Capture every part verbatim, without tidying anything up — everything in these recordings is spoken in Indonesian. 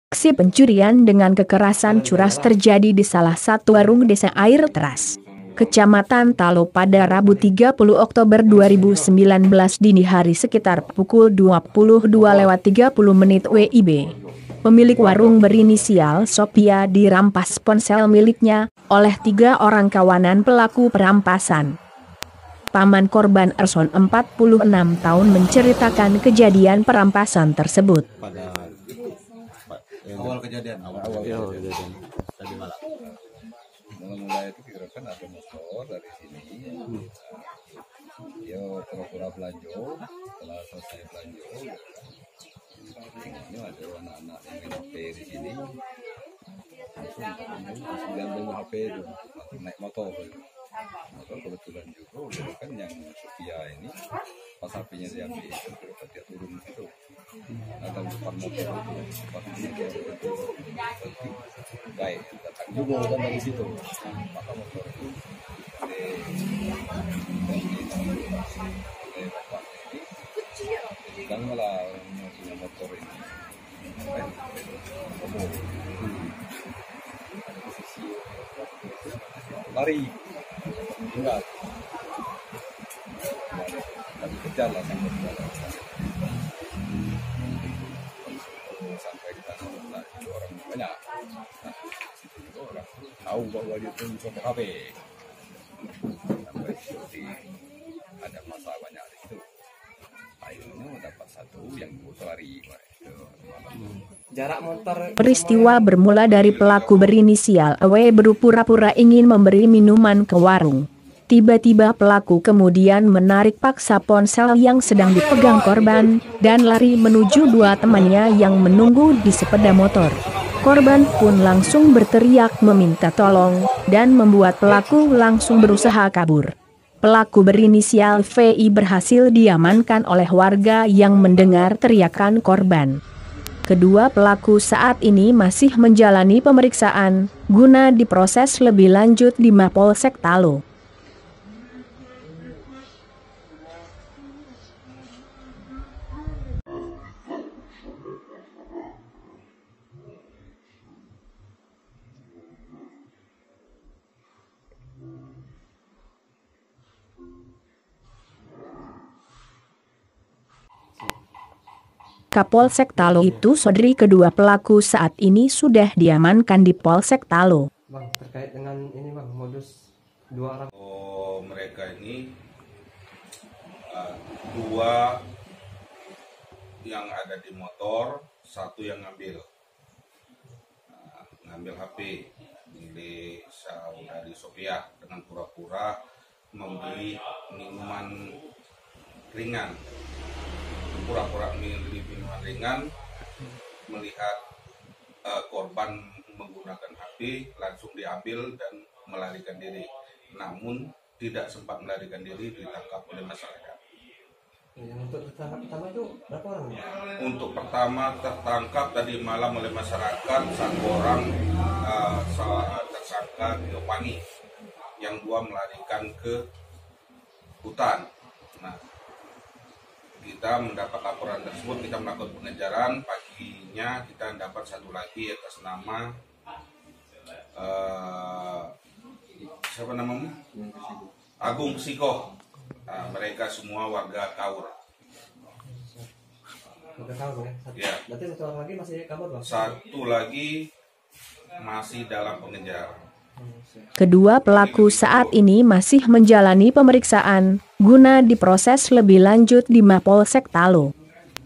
Aksi pencurian dengan kekerasan curas terjadi di salah satu warung desa Air Teras, Kecamatan Talo pada Rabu tiga puluh Oktober dua ribu sembilan belas dini hari sekitar pukul dua puluh dua lewat tiga puluh menit W I B. Pemilik warung berinisial Sophia dirampas ponsel miliknya oleh tiga orang kawanan pelaku perampasan. Paman korban Erson empat puluh enam tahun menceritakan kejadian perampasan tersebut. Awal kejadian, awal, awal ya, kejadian. kejadian. Tadi malam. Mulai itu kira kan ada motor dari sini. Hmm. Dia pura-pura belanja, setelah selesai belanja, ini ada anak-anak yang main H P di sini. Langsung, langsung diambil H P itu, langsung naik motor. Motor kebetulan juga, kira kan yang Sophia ini, pas H P-nya diambil itu, kira dia turun itu. Ada depan motor itu, depan motor itu, baik, datang juga kan dari situ. Maka motor itu dari bapak ini, dibilang malah orang punya motor ini, ada posisi lari, tinggal, kami kejar lah sampai ke dalam. Sampai kita nah, itu orang banyak, nah situ juga orang tahu bahwa dia pun bisa H P, sampai seperti ada masalah banyak di situ. Akhirnya dapat satu yang butuh lari. Jarak motor. Peristiwa bermula dari pelaku berinisial A W berpura-pura ingin memberi minuman ke warung. Tiba-tiba pelaku kemudian menarik paksa ponsel yang sedang dipegang korban, dan lari menuju dua temannya yang menunggu di sepeda motor. Korban pun langsung berteriak meminta tolong, dan membuat pelaku langsung berusaha kabur. Pelaku berinisial V I berhasil diamankan oleh warga yang mendengar teriakan korban. Kedua pelaku saat ini masih menjalani pemeriksaan, guna diproses lebih lanjut di Mapolsek Talo. Kapolsek Talo itu saudari kedua pelaku saat ini sudah diamankan di Polsek Talo. Bang, terkait dengan ini bang, modus dua orang. Oh, mereka ini uh, dua yang ada di motor, satu yang ngambil uh, ngambil H P milik saudari Sophia dengan pura-pura membeli minuman ringan. Pura-pura membeli minuman ringan, melihat uh, korban menggunakan H P, langsung diambil dan melarikan diri. Namun tidak sempat melarikan diri, ditangkap oleh masyarakat. Yang untuk tertangkap pertama itu berapa orang? Untuk pertama tertangkap tadi malam oleh masyarakat satu orang uh, tersangka Geopangi, yang dua melarikan ke hutan. Nah, kita mendapat laporan tersebut, kita melakukan pengejaran. Paginya kita dapat satu lagi atas nama uh, siapa namanya? Agung Siko. Nah, mereka semua warga Kaur. Warga Kaur ya? Satu. Ya. Berarti satu orang lagi masih kabur bang? Satu lagi masih dalam pengejaran. Kedua pelaku saat ini masih menjalani pemeriksaan, guna diproses lebih lanjut di Mapolsek Talo.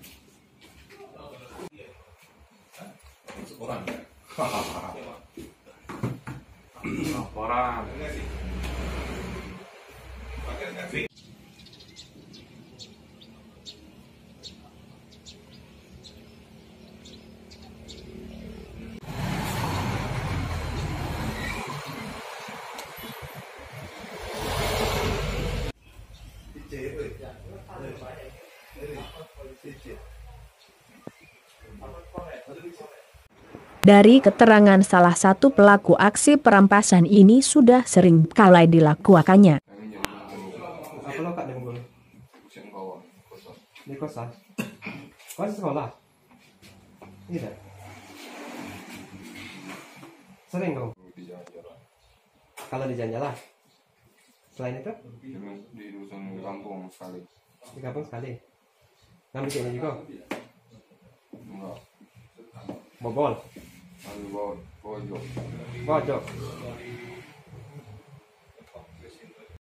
Dari keterangan salah satu pelaku aksi perampasan ini sudah sering kali dilakukannya. Apa lo kak dengan gue? Di kosan? Kau di sekolah? Iya. Sering dong. di jalan-jalan. Kalau di jalan-jalan. Selain itu Di, di dusun kampung sekali. di kampung sekali. Ngambil ini juga. Enggak. Bobol. Lalu bawa pojok. Pojok.